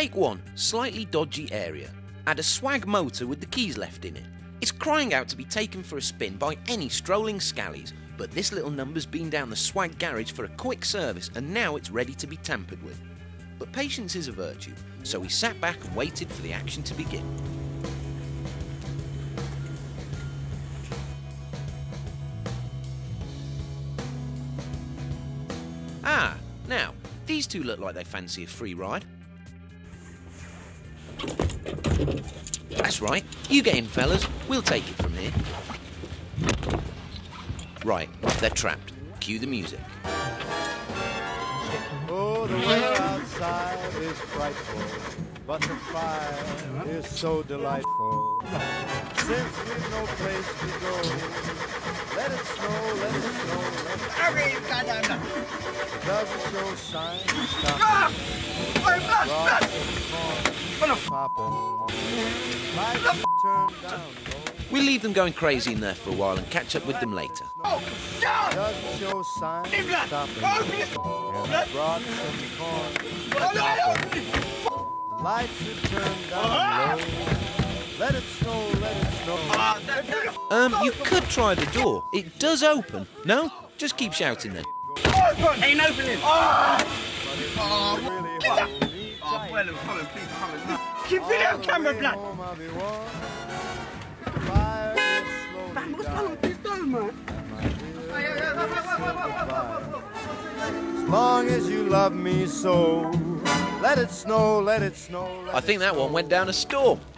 Take one slightly dodgy area. Add a swag motor with the keys left in it. It's crying out to be taken for a spin by any strolling scallies, but this little number's been down the swag garage for a quick service and now it's ready to be tampered with. But patience is a virtue, so we sat back and waited for the action to begin. Ah, now, these two look like they fancy a free ride. That's right, you get in, fellas. We'll take it from here. Right, they're trapped. Cue the music. Oh, the weather outside is frightful, but the fire is so delightful. Since we've no place to go, let it snow, let it snow, let it snow. Doesn't show signs of stopping. Popping. Lights turn down low. We'll leave them going crazy in there for a while and catch up with them later. Doesn't show signs of stopping. And brought some corn. Lights are turned down low. Let it snow, let it snow. You could try the door. It does open. No? Just keep shouting then. Open! Ain't opening! Oh, Well, come on, please, come on. Keep video camera, blood! Man, what's going on with this dome, man? As long as you love me so, let it snow, let it snow. I think that one went down a storm.